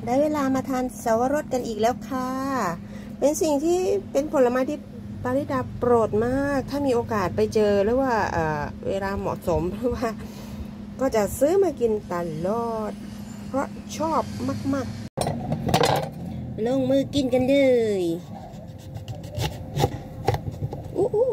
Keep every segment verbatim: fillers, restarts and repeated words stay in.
ได้เวลามาทานเสาวรสกันอีกแล้วค่ะเป็นสิ่งที่เป็นผลไม้ที่ปาริดาโปรดมากถ้ามีโอกาสไปเจอหรือว่าเ, เวลาเหมาะสมหรือว่าก็จะซื้อมากินตลอดเพราะชอบมากๆลงมือกินกันเลยอู้อู้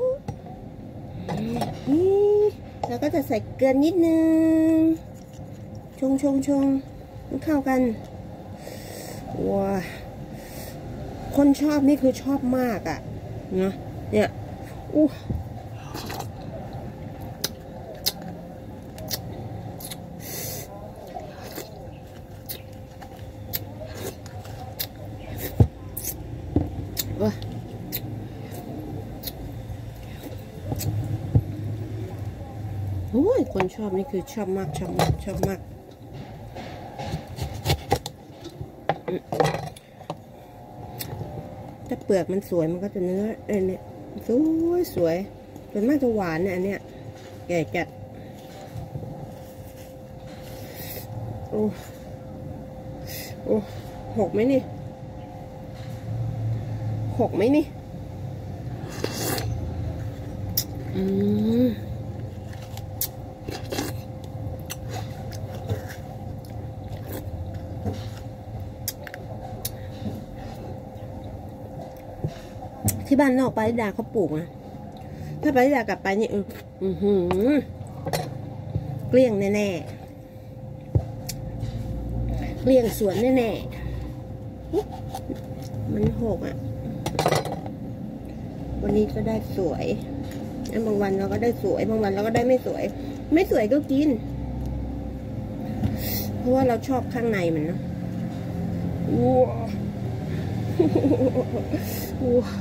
นี่แล้วก็จะใส่เกลือนิดนึงชงชงชงมันเข้ากันว้าคนชอบนี่คือชอบมากอ่ะนะเนี่ยอู้ว้าโอ้ยคนชอบนี่คือชอบมากชอบมากชอบมากถ้าเปลือกมันสวยมันก็จะเนื้อเออเนี่ยสวยสวยส่วนมากจะหวานเนี่ยอันเนี้ยแก่จัดโอ้โอ้หกไหมนี่หกไหมนี่อืมที่บ้านนอกปาริดาเขาปลูกนะถ้าปาริดากลับไปนี่อือหือเกลี้ยงแน่ๆเกลี้ยงสวนแน่ๆมันหกอ่ะวันนี้ก็ได้สวยบางวันเราก็ได้สวยบางวันเราก็ได้ไม่สวยไม่สวยก็กินเพราะว่าเราชอบข้างในมันเนาะว้าวว้า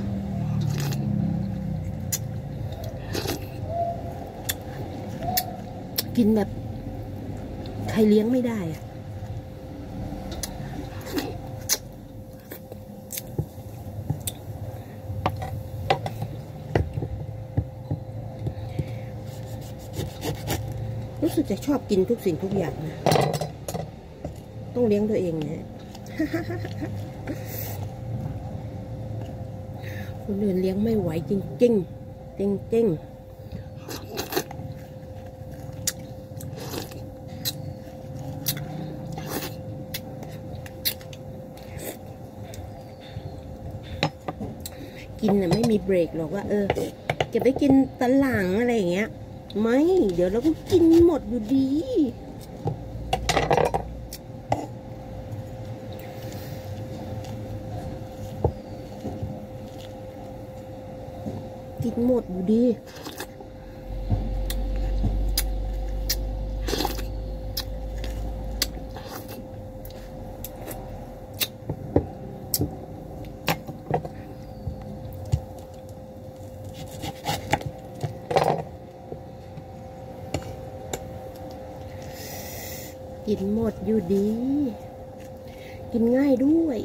กินแบบใครเลี้ยงไม่ได้อะรู้สึกจะชอบกินทุกสิ่งทุกอย่างนะต้องเลี้ยงตัวเองนะคนอื่นเลี้ยงไม่ไหวจริงจริงจริงจริงกินน่ะไม่มีเบรกหรอกว่าเออเก็บไว้กินตอนหลังอะไรอย่างเงี้ยไม่เดี๋ยวเราก็กินหมดอยู่ดีกินหมดอยู่ดีกินหมดอยู่ดีกินง่ายด้วย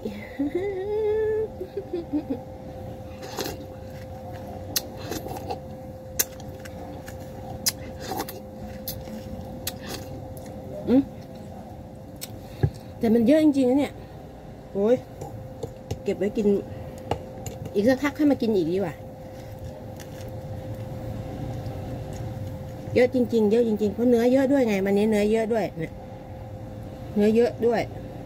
อืมแต่มันเยอะจริงๆนะเนี่ยโอ้ยเก็บไว้กินอีกสักพักให้มากินอีกดีกว่าเยอะจริงๆเยอะจริงๆเพราะเนื้อเยอะด้วยไงวันนี้เนื้อเยอะด้วยเนี่ยเนื้อเยอะด้วย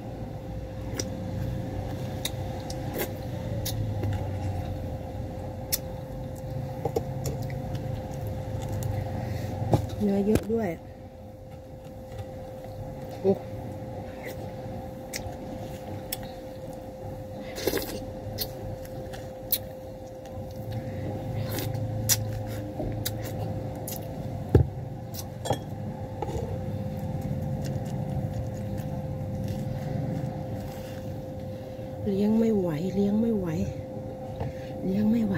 เนื้อเยอะด้วยโอ้เลี้ยงไม่ไหวเลี้ยงไม่ไหวเลี้ยงไม่ไหว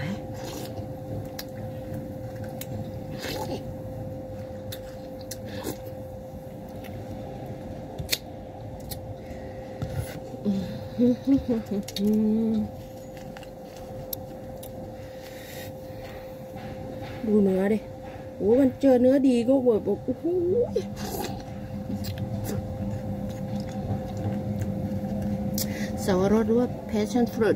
ดูเนื้อดิโอ้มันเจอเนื้อดีก็แบบโอ้โหสวรสหรือว่า passion fruit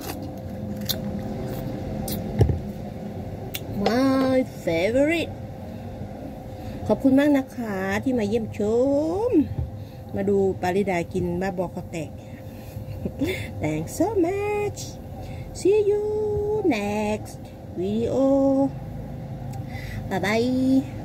my favorite ขอบคุณมากนะคะที่มาเยี่ยมชมมาดูปาริดากินบ้าบอคอแตก Thanks so much see you next video bye bye